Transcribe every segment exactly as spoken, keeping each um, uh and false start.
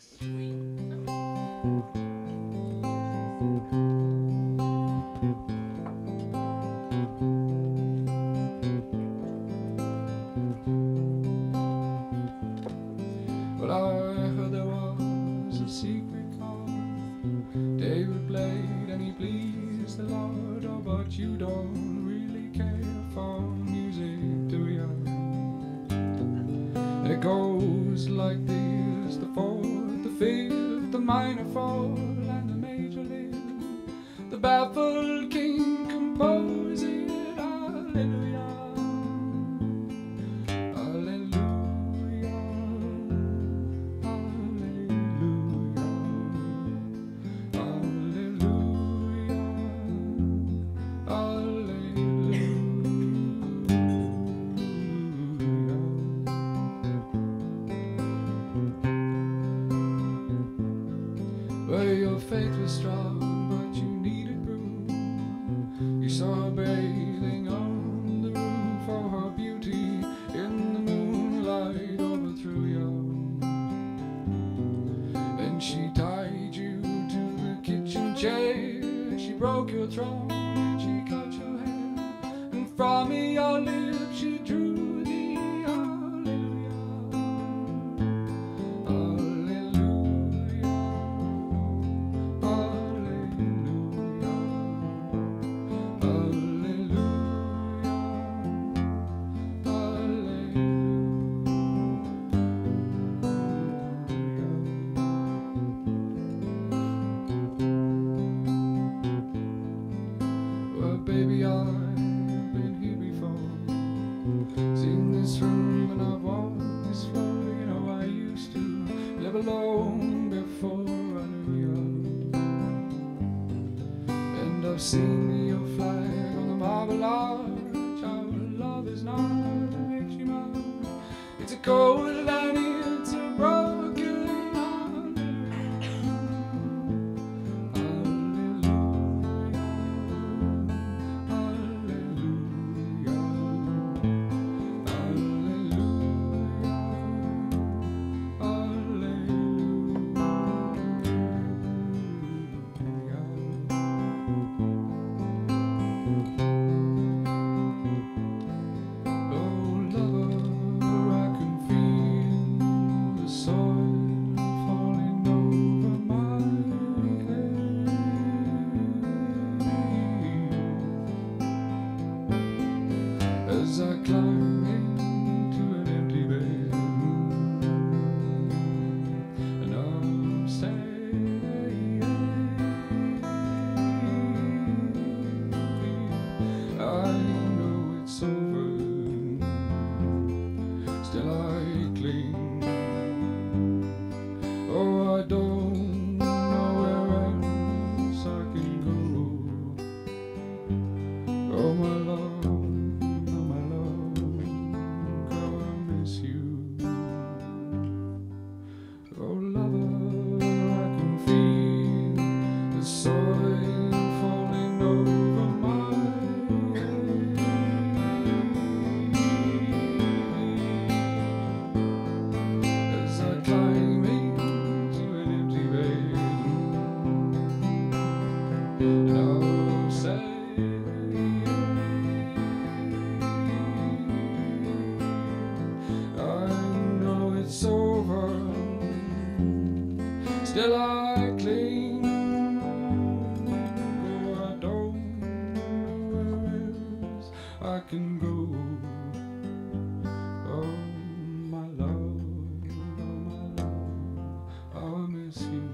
Well, I heard there was a secret chord David played and he pleased the Lord. Oh, but you don't really care for music, do you? It goes like this: the fourth, the fifth, the minor fall, and the major lift. The baffled king composed it. Hallelujah, hallelujah, hallelujah, hallelujah, hallelujah. Well, your faith was strong, but you needed proof. You saw her bathing on the roof, for her beauty in the moonlight overthrew you. And she tied you to the kitchen chair. She broke your throne, and she cut your hair, and from your lips she drew the hallelujah, hallelujah, hallelujah, hallelujah, hallelujah. Well, baby, I've been here before, seen this room and I've walked this floor. You know, I used to live alone before I knew you. And I've seen your flag on the marble arch. Our love is not an empty mouth. It's a cold and it's a broken heart. Hallelujah, hallelujah, hallelujah, hallelujah. Oh, lover, I can feel the soil falling over my head as I climb into an empty bed, and I'm saying, I know it's over, still I cling. Oh, I don't know where else I can go. Oh, my love, oh, my love, how I miss you. Oh, lover, I can feel the soil falling over my head as I climb into an empty bed, and I'll say, I know it's over, still I cling. Oh, I don't know where else I can go. Oh, my love, oh, my love, how I miss you.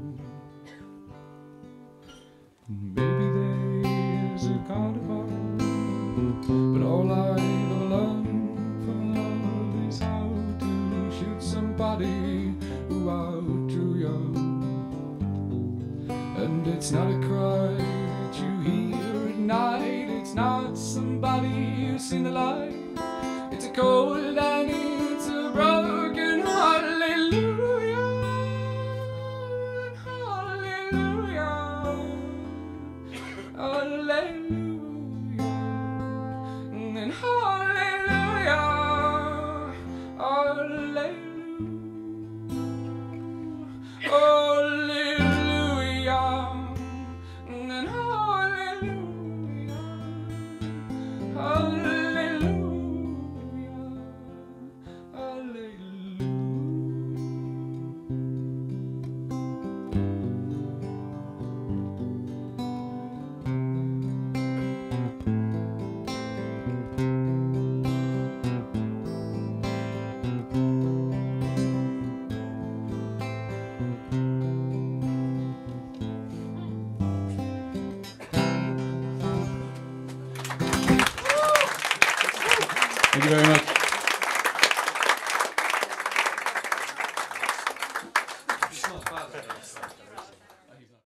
Baby, there's a carnival, but all I've ever learned from love is how to shoot somebody who outdrew you. And it's not a cry that you hear at night, it's not somebody who's seen the light. It's a cold and it's a broken hallelujah, hallelujah, hallelujah, and hallelujah, hallelujah, Hallelujah, and hallelujah, hallelujah, hallelujah. Thank you very much.